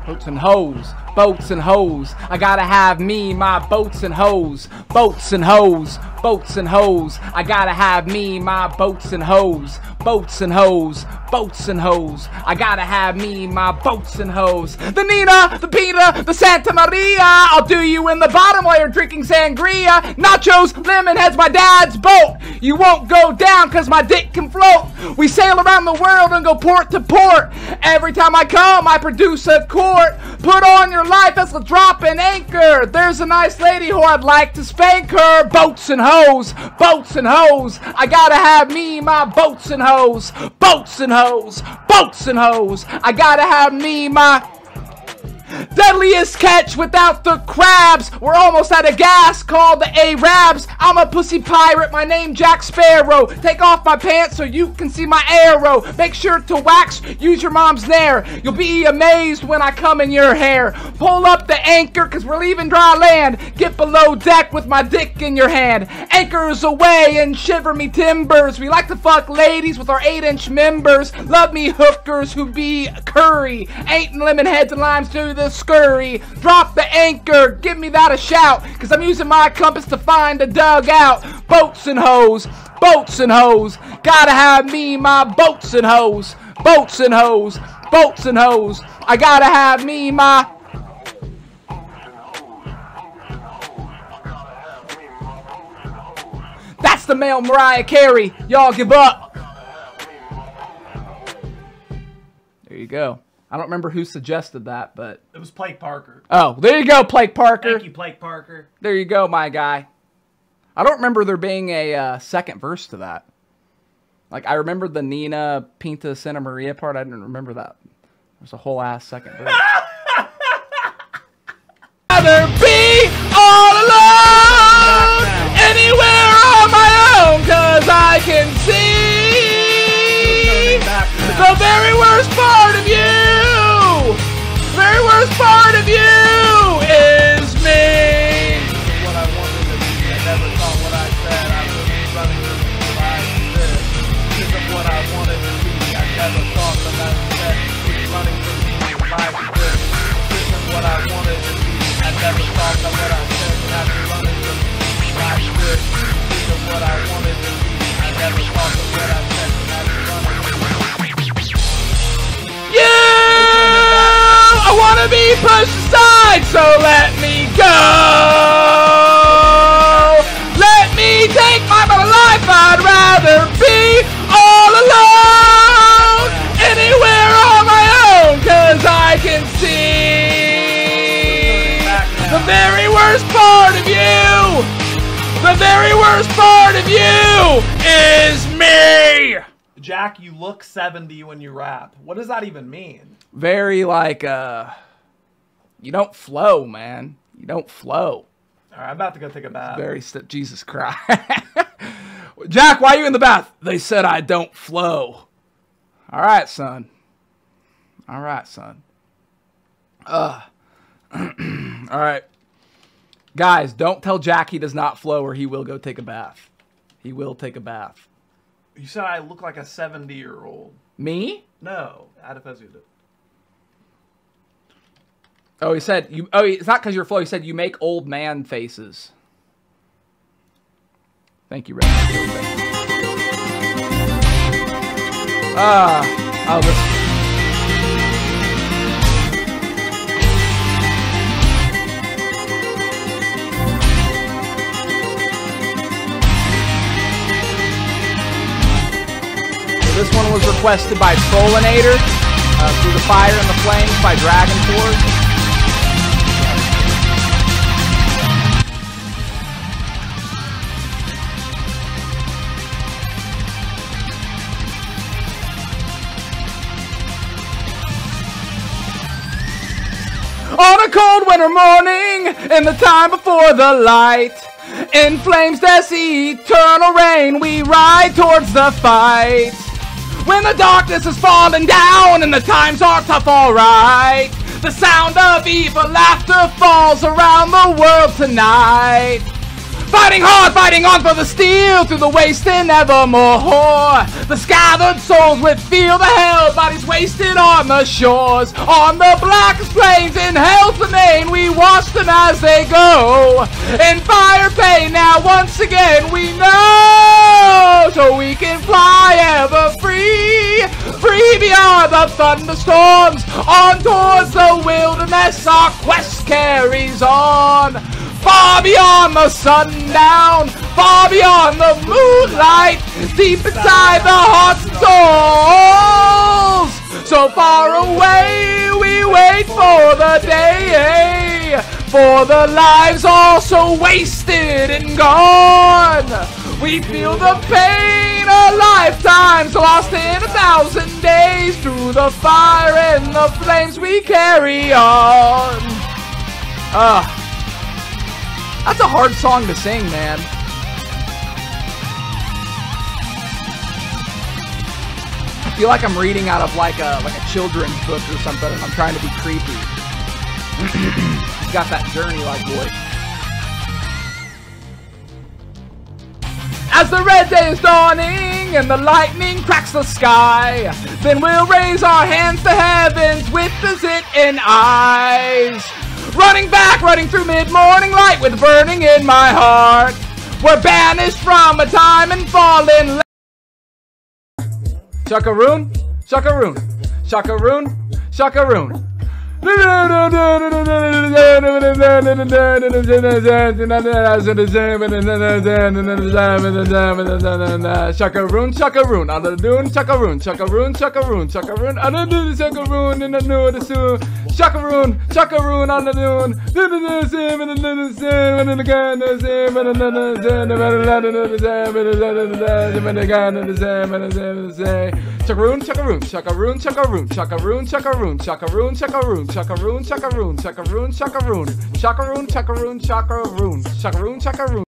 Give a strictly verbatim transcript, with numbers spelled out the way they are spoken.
Boats and hoes, boats and hoes. I gotta have me my boats and hoes, boats and hoes, boats and hoes. I gotta have me my boats and hoes, boats and hoes, boats and hoes. I gotta have me my boats and hoes. The Nina, the Pina, the Santa Maria. I'll do you in the bottom while you're drinking sangria. Nachos, lemon heads, my dad's boat. You won't go down cause my dick can float. We sail around the world and go port to port. Every time I come, I produce a quart. Put on your life as a drop an anchor. There's a nice lady who I'd like to spank her. Boats and hoes, boats and hoes. I gotta have me my boats and hoes, boats and hoes, boats and hoes. I gotta have me my deadliest catch without the crabs. We're almost out of gas, called the Arabs. I'm a pussy pirate, my name Jack Sparrow. Take off my pants so you can see my arrow. Make sure to wax, use your mom's nair. You'll be amazed when I come in your hair. Pull up the anchor cause we're leaving dry land. Get below deck with my dick in your hand. Anchors away and shiver me timbers. We like to fuck ladies with our eight inch members. Love me hookers who be curry. Ain't lemon heads and limes to the scurry. Drop the anchor, give me that a shout, cause I'm using my compass to find a dugout. Boats and hoes, boats and hoes. Gotta have me my boats and hoes, boats and hoes, boats and hoes. I gotta have me my That's the male Mariah Carey. Y'all give up. There you go. I don't remember who suggested that, but it was Blake Parker. Oh, there you go, Blake Parker. Thank you, Blake Parker. There you go, my guy. I don't remember there being a uh, second verse to that. Like, I remember the Nina Pinta Santa Maria part. I didn't remember that. There's a whole ass second verse. Rather be all alone, anywhere on my own, cause I can see the very worst part of you. The very worst part of you is me. What I wanted to be, I never thought what I said. I was running from life to this. This is what I wanted to be. I never thought that I said. It's running from life to this. This is what I wanted to be. I never thought that what I said. I'd be running from life to this. This is what I wanted to be. I never thought that what I said. I'd be running from I wanna be pushed aside, so let me go. Let me take my life. I'd rather be all alone, anywhere on my own, cause I can see the very worst part of you. The very worst part of you is me. Jack, you look seventy when you rap. What does that even mean? Very like, uh, you don't flow, man. You don't flow. All right, I'm about to go take a bath. Very st Jesus Christ. Jack, why are you in the bath? They said I don't flow. All right, son. All right, son. Uh, all right. Guys, don't tell Jack he does not flow or he will go take a bath. He will take a bath. You said I look like a seventy-year-old. Me? No, Adifezu did. Oh, he said you. Oh, it's not because you're flow. He said you make old man faces. Thank you, Red. Ah, uh, oh, this. This one was requested by Trollinator, uh, Through the Fire and the Flames by Dragon Force. On a cold winter morning, in the time before the light, in flames that's eternal rain, we ride towards the fight. When the darkness is falling down and the times are tough, alright, the sound of evil laughter falls around the world tonight. Fighting hard, fighting on for the steel, through the waste and evermore. The scattered souls would feel the hell, bodies wasted on the shores. On the blackest plains in hell's domain, we watch them as they go. In fire pain, now once again we know, so we can fly ever free, free beyond the thunderstorms, on towards the wilderness our quest carries on. Far beyond the sundown, far beyond the moonlight, deep inside the hearts and souls. So far away we wait for the day, for the lives all so wasted and gone. We feel the pain of lifetimes lost in a thousand days, through the fire and the flames we carry on. Ah. Uh. That's a hard song to sing, man. I feel like I'm reading out of like a like a children's book or something, and I'm trying to be creepy. He's got that journey-like voice. As the red day is dawning and the lightning cracks the sky, then we'll raise our hands to heavens with the zit in eyes. Running back, running through mid-morning light with burning in my heart. We're banished from a time and fallen. Shakaroon, Shakaroon, Shakaroon, Shakaroon. Shakaroon, Shakaroon, on the dune, Shakaroon, Shakaroon, Shakaroon, Shakaroon, on the dune, Shakaroon, in the new, the soon, Shakaroon, Shakaroon, on the dune, Shakaroon, Shakaroon, Shakaroon, Shakaroon, Shakaroon, Shakaroon, Shakaroon, Shakaroon. Chakaroon, chakaroon, chakaroon, chakaroon, chakaroon, chakaroon, chakaroon, chakaroon, chakaroon, chakaroon.